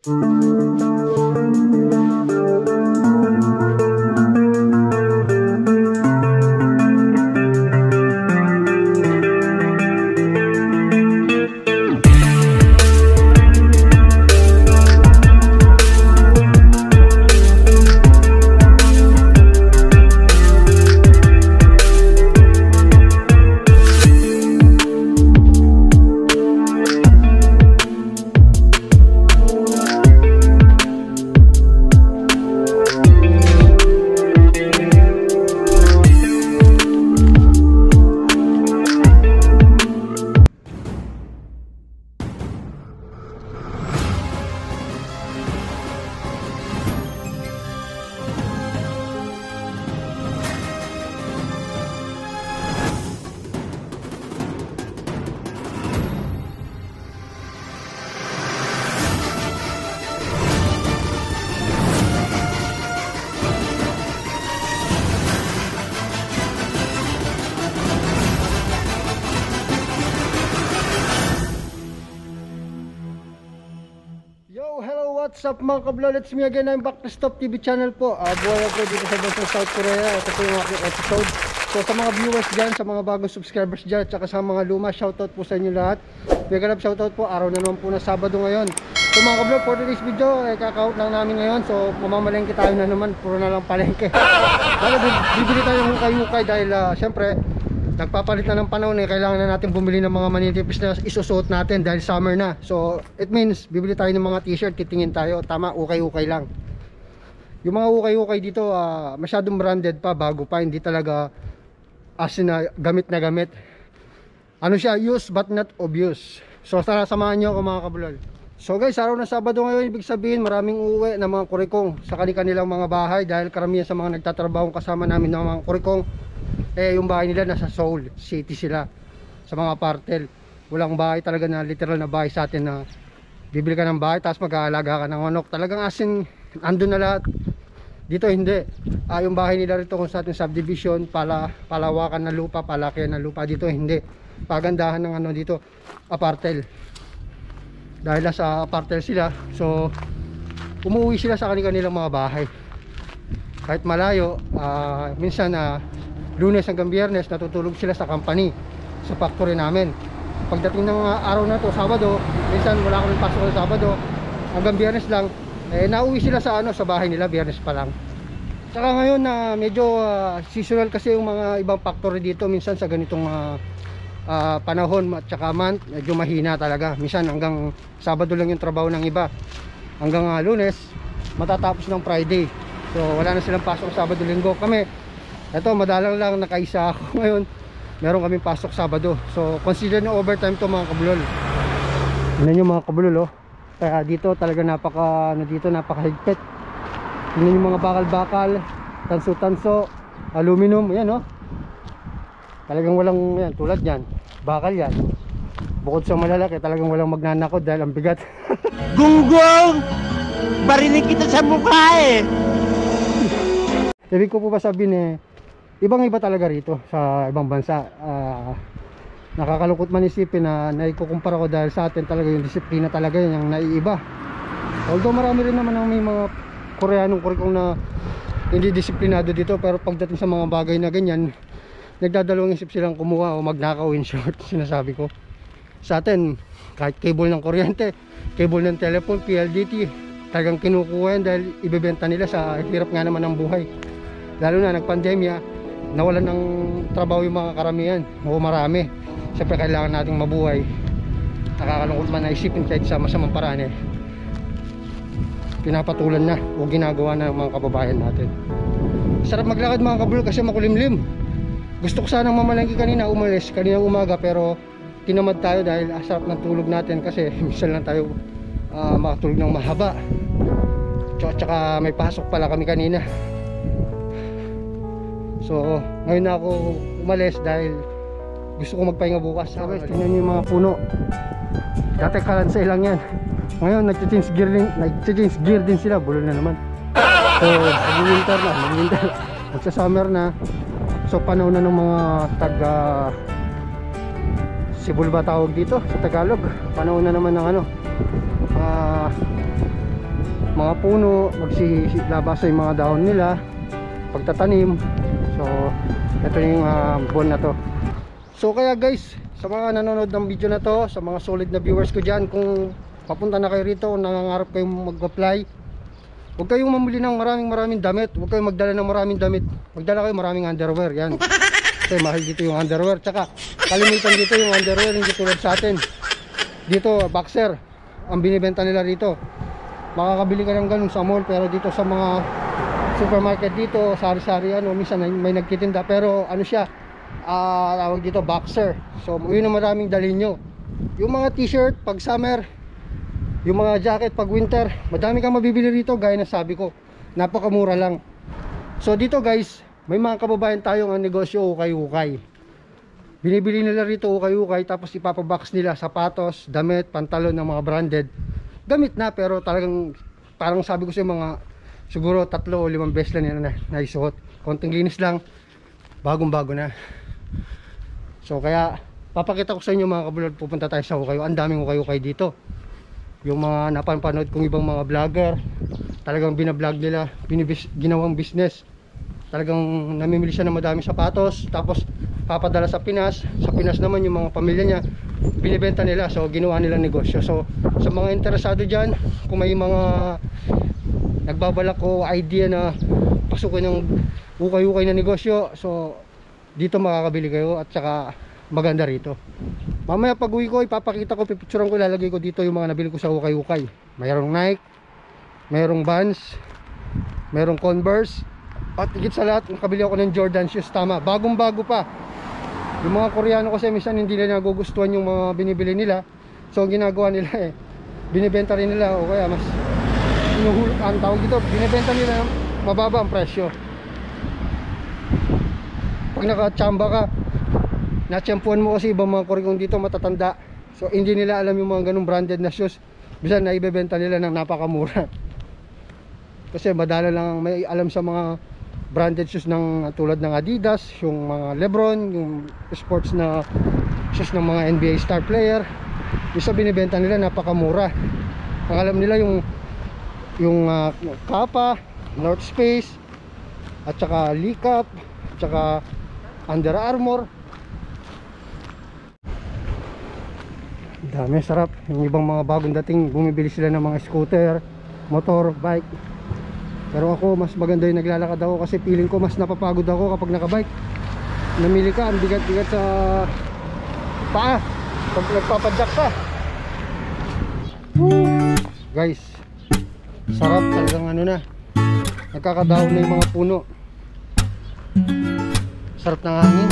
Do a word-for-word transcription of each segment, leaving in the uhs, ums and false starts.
What's up mga kablo, it's me again, I'm back to Stop T V channel po. uh, Buhay ako dito sa bansa South Korea. Ito po yung aking episode. So sa mga viewers dyan, sa mga bagong subscribers dyan, tsaka sa mga luma, shoutout po sa inyo lahat. May ganap shoutout po, araw na naman po na Sabado ngayon. So mga kablo, for today's video, eh, kaka-out lang namin ngayon. So mamamalengke tayo na naman, puro na lang palengke. Dahil bibili tayo ng hukay-hukay dahil uh, syempre nagpapalit na ng panahon eh, kailangan na natin bumili ng mga maninipis na isusuot natin dahil summer na. So it means bibili tayo ng mga t-shirt, titingin tayo, tama, ukay-ukay lang. Yung mga ukay-ukay dito uh, masyadong branded pa, bago pa, hindi talaga as in na gamit na gamit. Ano siya, use but not obvious. So tara, samahan nyo ako mga kabulol. So guys, araw na Sabado ngayon, ibig sabihin maraming uuwi ng mga kurikong sa kanilang mga bahay dahil karamihan sa mga nagtatrabaho kasama namin ng mga kurikong, eh yung bahay nila nasa Seoul City sila, sa mga partel. Walang bahay talaga na literal na bahay sa atin na bibili ka ng bahay tapos mag-aalaga ka ng manok. Talagang asin, andun na lahat. Dito hindi. Ah, yung bahay nila rito kung sa ating subdivision, pala, palawakan ng lupa, palakihan ng lupa. Dito hindi. Pagandahan ng ano dito, apartel. Dahil sa apartel sila, so umuwi sila sa kanilang mga bahay. Kahit malayo, ah, minsan na ah, Lunes hanggang Biyernes natutulog sila sa company, sa factory namin. Pagdating ng uh, araw na to, Sabado, minsan wala kami pasok ng Sabado, hanggang Biyernes lang, eh nauwi sila sa ano, sa bahay nila, Biyernes pa lang. Saka ngayon na uh, medyo uh, seasonal kasi yung mga ibang factory dito, minsan sa ganitong uh, uh, panahon at saka month, medyo mahina talaga. Minsan hanggang Sabado lang yung trabaho ng iba, hanggang uh, Lunes matatapos ng Friday. So wala na silang pasok Sabado, Linggo. Kami ito, madalang lang, nakaisa ako ngayon. Meron kaming pasok Sabado. So, consider nyo overtime to mga kabulol. Tignan nyo mga kabulol, oh. Kaya dito talaga napaka, ano dito, napakahigpit. Tignan nyo mga bakal-bakal, tanso-tanso, aluminum, yan, oh. Talagang walang, yan, tulad yan, bakal yan. Bukod sa malalaki, talagang walang magnanakot dahil ang bigat. Gunggong! Barinig kita sa mukha eh! Ibig ko po ba sabihin eh, ibang iba talaga rito sa ibang bansa. uh, Nakakalungkot man isipin na naikukumpara ko dahil sa atin talaga yung disiplina talaga yun yung naiiba. Although marami rin naman ang may mga Koreanong kurikong na hindi disiplinado dito, pero pagdating sa mga bagay na ganyan, nagdadalawang isip silang kumuha o magnakaw, in short. Sinasabi ko sa atin, kahit cable ng kuryente, cable ng telephone, P L D T, talagang kinukuha yan dahil ibebenta nila sa hirap nga naman ng buhay. Lalo na nagpandemya, nawalan ng trabaho yung mga karamihan o marami. Siyempre kailangan nating mabuhay. Nakakalungkot man na isipin kahit sa masamang paraan eh, pinapatulan na o ginagawa na ng mga kababayan natin. Sarap maglakad mga kabul kasi makulimlim. Gusto ko sanang mamalengke kanina, umalis kanina umaga, pero tinamad tayo dahil asarap ng tulog natin kasi minsan lang tayo uh, makatulog ng mahaba. Tsaka, tsaka may pasok pala kami kanina. So ngayon na ako umalis dahil gusto ko magpahinga bukas. Okay, tingnan nyo yung mga puno. Dati kalansay lang yan. Ngayon nag-change gear din, nag-change gear din sila. Bulol na naman. So mag-winter na, mag-winter. Magsa-summer na. So panahon na ng mga taga Sibol ba tawag dito sa Tagalog. Panahon na naman ng ano, uh, mga puno, magsilabasa yung mga dahon nila pagtatanim. So ito yung uh, buwan na to. So kaya guys, sa mga nanonood ng video na to, sa mga solid na viewers ko dyan, kung papunta na kayo rito, nangangarap kayong mag-apply, huwag kayong mamili ng maraming maraming damit, huwag kayong magdala ng maraming damit, magdala kayo maraming underwear. Yan, kasi mahal dito yung underwear. Tsaka kalimitan dito yung underwear, hindi tulad sa atin dito boxer ang binibenta nila rito. Makakabili ka ng ganun sa mall, pero dito sa mga supermarket dito, sari-sari ano, minsan may nagtitinda, pero ano siya, uh, tawag dito boxer. So yun ang maraming dalhin nyo. Yung mga t-shirt pag summer, yung mga jacket pag winter, madami kang mabibili rito. Gaya na sabi ko, napakamura lang. So dito guys, may mga kababayan tayong ang negosyo ukay-ukay. Binibili nila rito ukay-ukay, tapos ipapabox nila sapatos, damit, pantalon ng mga branded. Gamit na, pero talagang parang sabi ko sa mga siguro tatlo o limang beses lang nila na naisuot. Konting linis lang, bagong bago na. So kaya papakita ko sa inyo mga kabulod, pupunta tayo sa ukay. Ang daming ukay-ukay dito. Yung mga napapanood kong ibang mga vlogger, talagang binablog nila, binibis, ginawang business. Talagang namimili siya ng madaming sapatos, tapos papadala sa Pinas. Sa Pinas naman yung mga pamilya niya, binibenta nila. So ginawa nilang negosyo. So sa mga interesado dyan, kung may mga nagbabalak ko idea na pasukin ng ukay-ukay na negosyo, so dito makakabili kayo, at saka maganda rito. Mamaya pag uwi ko, ipapakita ko, pipicturean ko, ilalagay ko dito yung mga nabili ko sa ukay-ukay. Mayroong Nike, mayroong Vans, mayroong Converse, at higit sa lahat, nakabili ako ng Jordan shoes. Tama, bagong bago pa. Yung mga Koreano kasi minsan hindi nila nagugustuhan yung mga binibili nila. So ang ginagawa nila eh, binibenta rin nila, o kaya mas inuhulog, ang tawag dito, binibenta nila mababa ang presyo. Pag nakachamba ka, natsyempuan mo kasi ibang mga Koreano dito matatanda, so hindi nila alam yung mga ganung branded na shoes. Bisan na ibebenta nila ng napakamura. Kasi madala lang may alam sa mga branded shoes ng tulad ng Adidas, yung mga Lebron, yung sports na shoes ng mga N B A star player. Isa binibenta nila napakamura. Ang alam nila yung yung uh, Kappa, North Face, at saka Lee Cup, at saka Under Armour. Dami, sarap. Yung ibang mga bagong dating, bumibili sila ng mga scooter, motor, bike. Pero ako, mas maganda yung naglalakad ako, kasi feeling ko mas napapagod ako kapag nakabike. Namili ka, ang bigat-bigat sa paa pag nagpapadyak ka. Woo! Guys, sarap talagang ano na, nagkakadahon na yung mga puno. Sarap ng hangin.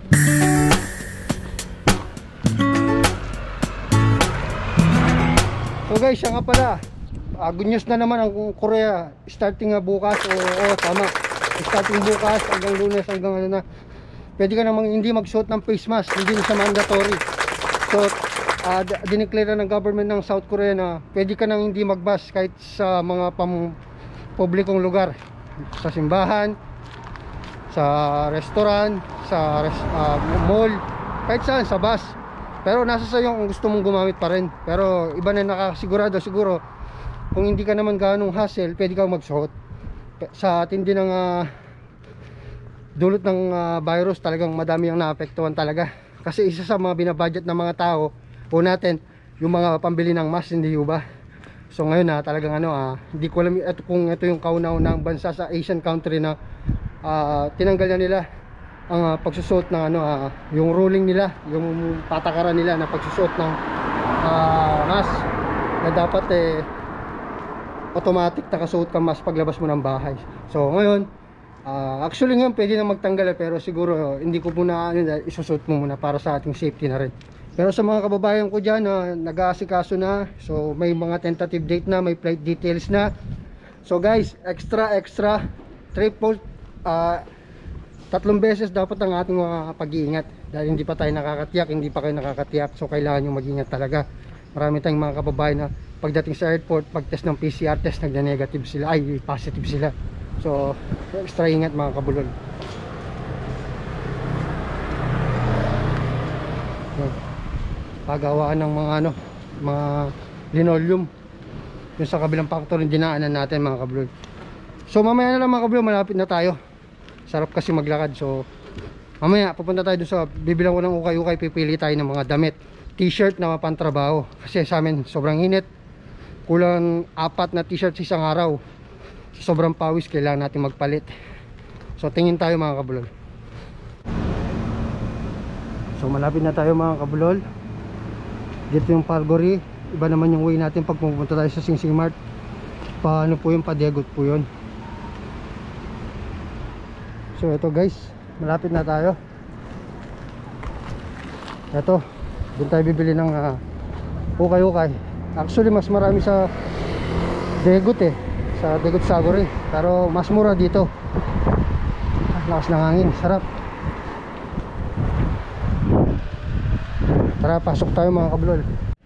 So guys, siya nga pala, uh, good news na naman ang Korea. Starting nga bukas, o oh, tama, starting bukas hanggang Lunes, hanggang ano na, pwede ka namang hindi magsuot ng face mask. Hindi na siya mandatory. So uh, dineclare ng government ng South Korea na pwede ka nang hindi magbas kahit sa mga pam publikong lugar, sa simbahan, sa restaurant, sa res uh, mall, kahit saan, sa bus. Pero nasa sa'yo kung gusto mong gumamit pa rin. Pero iba na nakasigurado siguro, kung hindi ka naman ganong hassle, pwede kang magsuot. Sa tindi ng uh, dulot ng uh, virus, talagang madami ang naapektuhan talaga. Kasi isa sa mga binabudget ng mga tao po natin, yung mga pambili ng mask, hindi ba? So ngayon na uh, talagang ano, uh, hindi ko alam ito, kung ito yung kauna-unang bansa sa Asian country na uh, tinanggal na nila ang uh, pagsusuot ng ano, uh, yung ruling nila, yung patakaran nila na pagsusuot ng uh, mask, na dapat eh automatic nakasuot ka mask paglabas mo ng bahay. So ngayon, uh, actually ngayon pwede na magtanggal eh, pero siguro hindi ko muna ano, isusuot mo muna para sa ating safety na rin. Pero sa mga kababayan ko dyan na uh, nag-aasikaso na, so may mga tentative date na, may flight details na. So guys, extra extra triple uh, tatlong beses dapat ang ating mga pag-iingat, dahil hindi pa tayo nakakatiyak, hindi pa kayo nakakatiyak. So kailangan nyo mag-ingat talaga. Marami tayong mga kababayan na pagdating sa airport, pag test ng P C R test, nagna-negative sila, ay positive sila. So extra ingat mga kabulol. Pagawaan ng mga ano, mga linoleum, yung sa kabilang factory dinaanan natin mga kablol. So mamaya na lang mga kablol, malapit na tayo. Sarap kasi maglakad. So mamaya pupunta tayo dun sa bibilang ko ng ukay-ukay, pipili tayo ng mga damit, t-shirt na pantrabaho. Kasi sa amin sobrang init, kulang apat na t-shirt sa isang araw. So, sobrang pawis, kailangan natin magpalit. So tingin tayo mga kabulol. So malapit na tayo mga kabulol. Dito yung Pargory. Iba naman yung way natin pag pupunta tayo sa Sing Sing Mart. Paano po yung Padegot po yun. So ito guys, malapit na tayo. Ito, doon tayo bibili ng uh, ukay-ukay. Actually mas marami sa Degot eh, sa Degot Sagori, pero mas mura dito. Lakas ng hangin, sarap. Tara, pasok tayo mga kablol.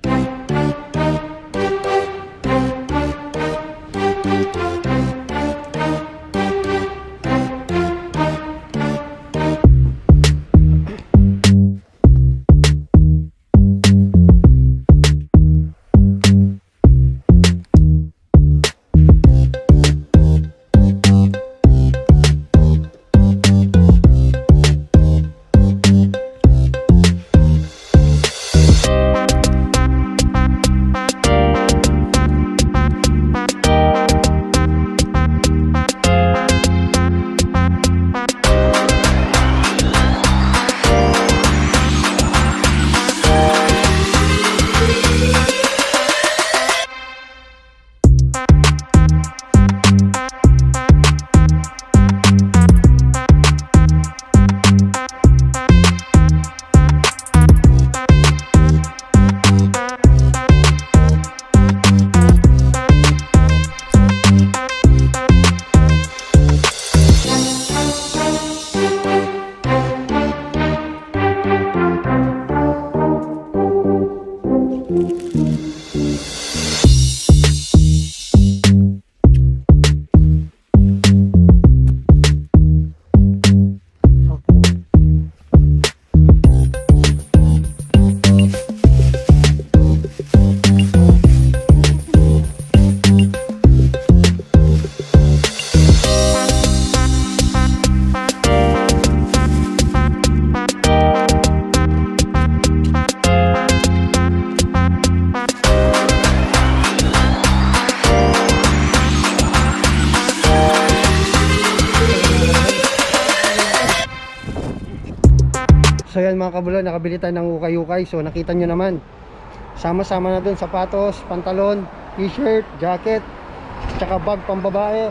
So yan mga kabulol, nakabili tayo ng ukay-ukay. So nakita nyo naman, sama-sama na dun sapatos, pantalon, t-shirt, jacket, tsaka bag pambabae.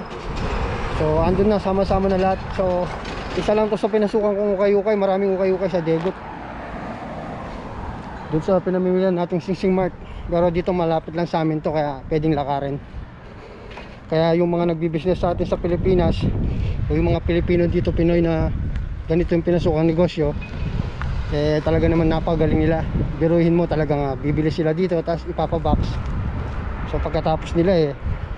So andun na, sama-sama na lahat. So isa lang to sa pinasukan kong ukay-ukay. Maraming ukay-ukay sa Degot, dun sa pinamimilihan nating Sing Sing Mart. Pero dito malapit lang sa amin to, kaya pwedeng lakarin. Kaya yung mga nagbibusiness sa atin sa Pilipinas, o yung mga Pilipino dito, Pinoy, na ganito yung pinasukang negosyo, eh talaga naman napagaling nila. Biruhin mo, talagang uh, bibili sila dito tapos ipapabox. So pagkatapos nila eh,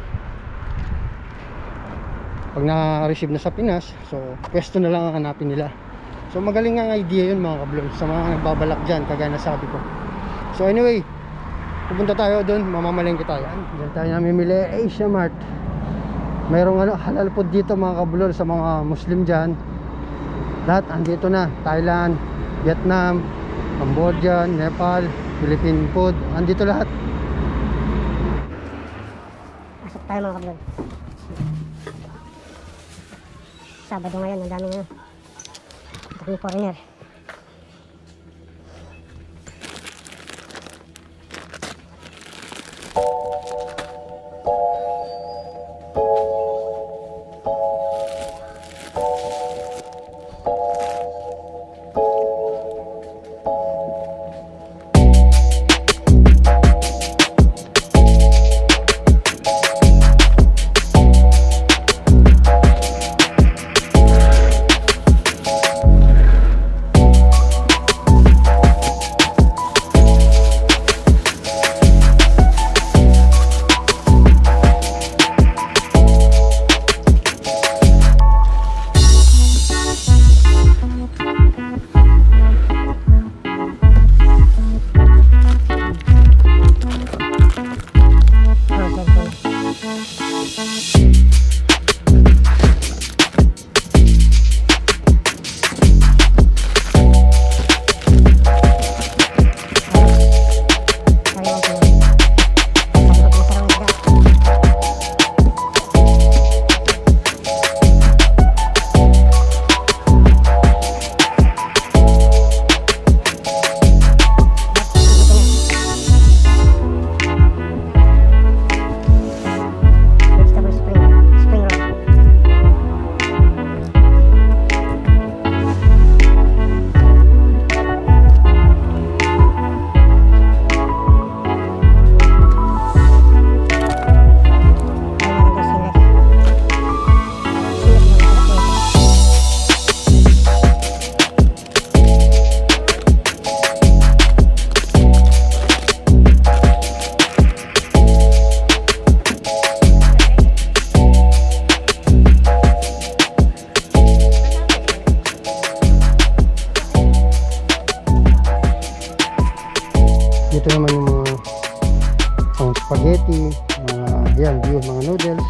pag na-receive na sa Pinas, so pwesto na lang ang hanapin nila. So magaling ang idea yun mga kablog, sa mga nagbabalak dyan, kagaya na sabi ko. So anyway, pupunta tayo doon, mamamalengke tayo. Diyan tayo namimili, Asia Mart. Mayroong ano, halal food dito mga kablog sa mga Muslim dyan. Lahat andito na, Thailand, Vietnam, Cambodia, Nepal, Philippine food, andito lahat. Pasok tayo mga kablog. Sabado ngayon, ang daming daming foreigner. Dito naman yung mga pang spaghetti, mga yan, yun, mga noodles.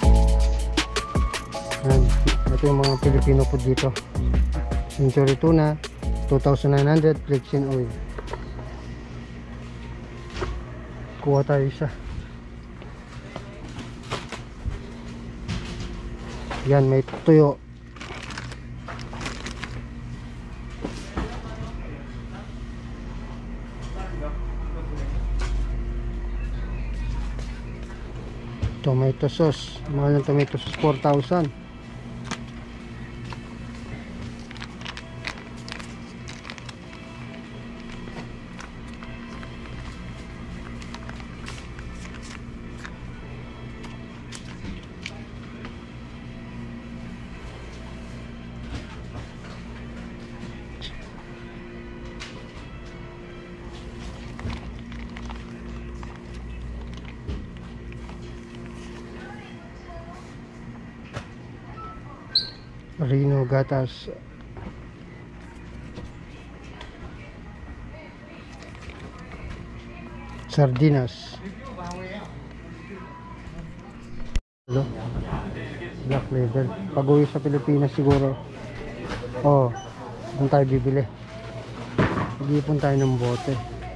Yan, ito yung mga Filipino food dito. Century tuna, two thousand nine hundred, flaxseed oil. Kuha tayo isa. Yan, may tuyo. Tomato sauce, mahal ng tomato sauce, four thousand. Rino gatas. Sardinas. Hello? Black label. Pag-uwi sa Pilipinas siguro. Oh, doon tayo bibili. Mag-ipon tayo ng bote.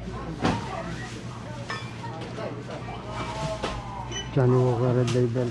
Johnny Walker Red Label.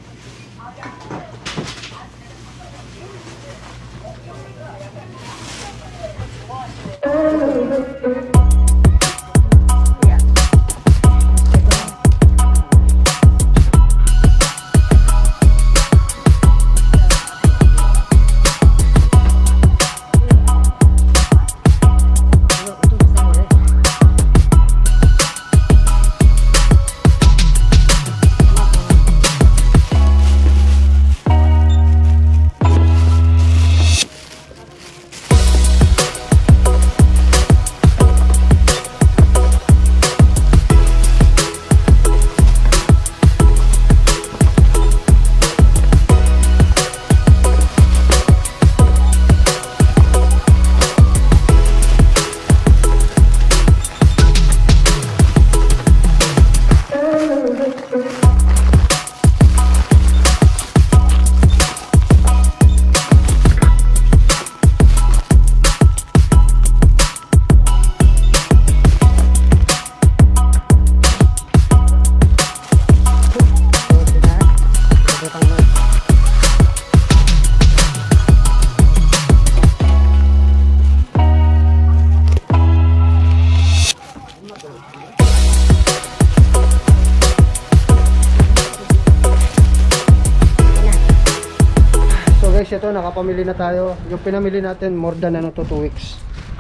Ito, nakapamili na tayo. Yung pinamili natin more than ano to two weeks.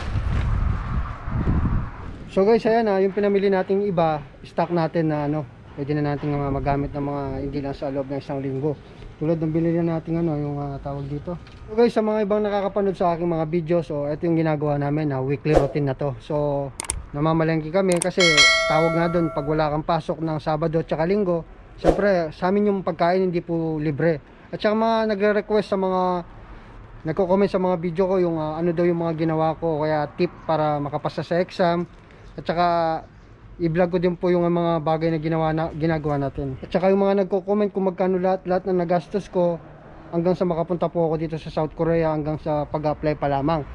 So guys, ayan na, yung pinamili nating iba, stock natin na ano, pwede na natin uh, magamit ng mga hindi lang sa loob ng isang linggo. Tulad ng binili natin ano, yung uh, tawag dito. So guys, sa mga ibang nakakapanood sa aking mga videos, so ito yung ginagawa namin na uh, weekly routine na to. So namamalengke kami kasi tawag nga doon pag wala kang pasok ng Sabado at saka Linggo. Siyempre sa amin yung pagkain hindi po libre. At saka mga nagre-request sa mga nagko-comment sa mga video ko yung uh, ano daw yung mga ginawa ko, kaya tip para makapasa sa exam. At saka i-vlog ko din po yung mga bagay na ginawa na, ginagawa natin. At saka yung mga nagko-comment kung magkano lahat, lahat na nagastos ko hanggang sa makapunta po ako dito sa South Korea, hanggang sa pag-apply pa lamang.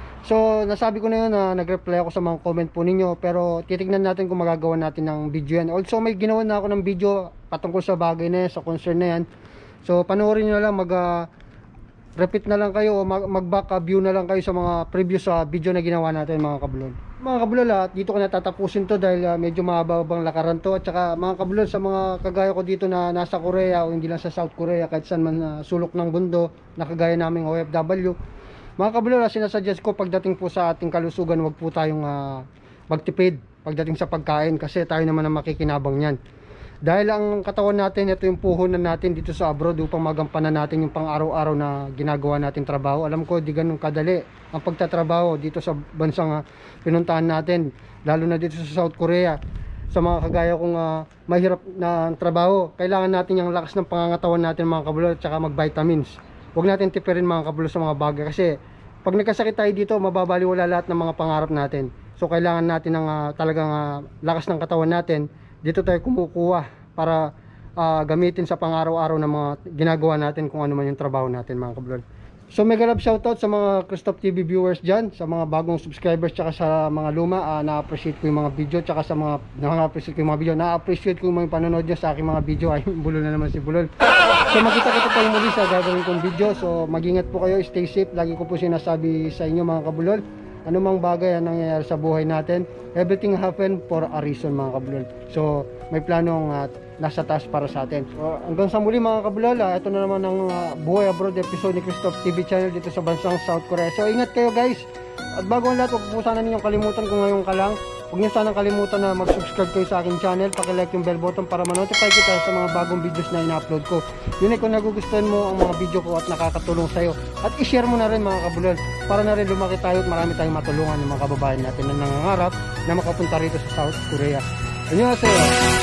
So nasabi ko na yun na nag-reply ako sa mga comment po ninyo, pero titignan natin kung magagawa natin ng video yan. Also may ginawa na ako ng video patungkol sa bagay na yan, sa concern na yan. So panoorin nyo na lang, mag uh, repeat na lang kayo o mag, mag back view na lang kayo sa mga previous uh, video na ginawa natin mga kabulol. Mga kabulol, uh, dito ko na tatapusin to dahil uh, medyo mahaba-habang lakaran to. At saka mga kabulol, sa mga kagaya ko dito na nasa Korea o hindi lang sa South Korea, kahit saan man uh, sulok ng mundo na kagaya naming O F W, mga kabulol, uh, sinasuggest ko pagdating po sa ating kalusugan, wag po tayong uh, magtipid pagdating sa pagkain, kasi tayo naman ang makikinabang yan. Dahil ang katawan natin, ito yung puhunan natin dito sa abroad upang magampanan natin yung pang araw-araw na ginagawa natin trabaho. Alam ko di ganun kadali ang pagtatrabaho dito sa bansang uh, pinuntahan natin, lalo na dito sa South Korea. Sa mga kagaya kong uh, mahirap na trabaho, kailangan natin yung lakas ng pangangatawan natin mga kabulol, at saka mag vitamins. Huwag natin tipirin mga kabulol sa mga bagay, kasi pag nagkasakit tayo dito, mababaliwala lahat ng mga pangarap natin. So kailangan natin ng uh, talagang uh, lakas ng katawan natin. Dito tayo kumukuha para uh, gamitin sa pang-araw-araw na mga ginagawa natin, kung ano man yung trabaho natin mga kabulol. So mega love shoutout sa mga Christoph T V viewers dyan, sa mga bagong subscribers, tsaka sa mga luma. uh, Na-appreciate ko yung mga video, tsaka sa mga na-appreciate ko yung mga video. Na-appreciate ko yung mga panonood nyo sa aking mga video. Ay, bulol na naman si bulol. So magkita-kita tayo muli sa gagawin kong video. So mag-ingat po kayo, stay safe. Lagi ko po sinasabi sa inyo mga kabulol, anumang bagay ang nangyayari sa buhay natin, everything happen for a reason mga kabulol. So may planong uh, nasa taas para sa atin. So, hanggang sa muli mga kabulol, uh, ito na naman ang uh, Buhay Abroad episode ni Christoph T V channel dito sa bansang South Korea. So ingat kayo guys. At bago ang lahat, huwag po sana ninyong kalimutan, kung ngayon ka lang, huwag niyo sanang kalimutan na mag-subscribe kayo sa aking channel, paki-like yung bell button para ma-notify kita sa mga bagong videos na ina-upload ko. Yun ay kung nagugustuhan mo ang mga video ko at nakakatulong sa'yo. At i-share mo na rin mga kabulol, para na rin lumaki tayo at marami tayong matulungan ng mga kababayan natin na nangangarap na makapunta rito sa South Korea. Annyeonghaseyo.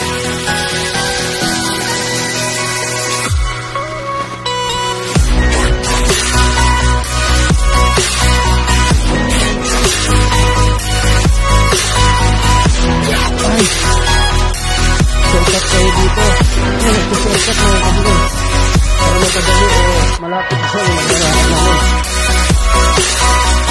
Shortcut kayo dito. Shortcut mga kabulol, para mapadali o malapit sa mga namin.